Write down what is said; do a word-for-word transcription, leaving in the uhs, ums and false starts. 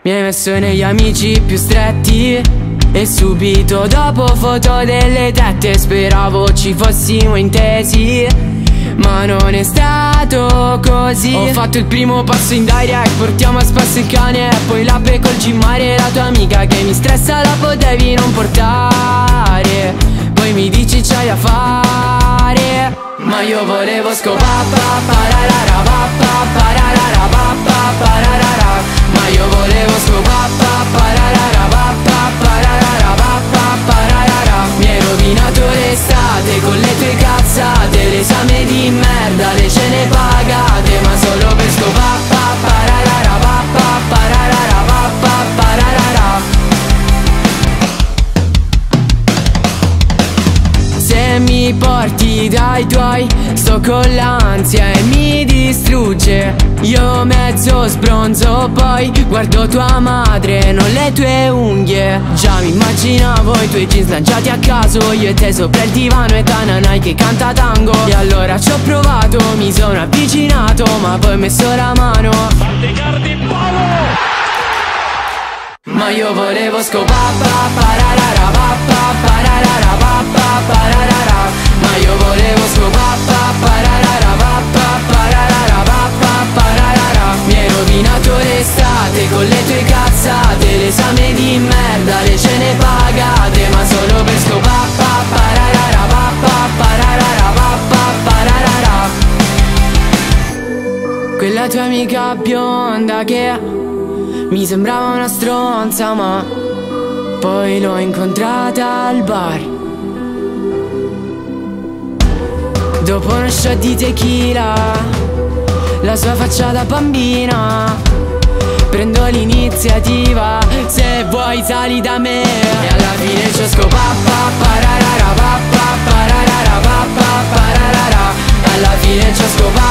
Mi hai messo negli amici più stretti e subito dopo foto delle tette. Speravo ci fossimo intesi, ma non è stato così. Ho fatto il primo passo in direct, portiamo a spasso il cane e poi la pe col gimmare. La tua amica che mi stressa la potevi non portare, poi mi dici c'hai da fare. Ma io volevo scopappa, pararara, pappa, pararara, pappa, pararara. Ma io volevo scopappa, pararara, pappa, pararara, pappa, pararara. Mi hai rovinato l'estate con le tue cazzate, l'esame di merda, le cene pagate, ma solo per scopappa, pararara, pappa, pararara, pappa, pararara. Se mi porti dai tuoi, sto con l'ansia e mi distrugge. Io mezzo sbronzo, poi guardo tua madre, non le tue unghie. Già mi immaginavo i tuoi jeans lanciati a caso, io e te sopra il divano e Tananai che canta tango. E allora ci ho provato, mi sono avvicinato, ma poi ho messo la mano. Ma io volevo scopappa, pararara, pappa, pararara, pappa, pararara. Ma io volevo scopappa, pararara, pappa, pararara, pappa, pararara. Mi hai rovinato l'estate con le tue cazzate, l'esame di merda, le cene pagate, ma solo per scopappa, pararara, pappa, pararara, pappa, pararara. Quella tua amica bionda che mi sembrava una stronza, ma poi l'ho incontrata al bar. Dopo uno shot di tequila, la sua faccia da bambina. Prendo l'iniziativa, se vuoi sali da me. E alla fine c'ho scopappa, pararara, pappa, pararara, pappa, pararara. Alla fine c'ho scopappa,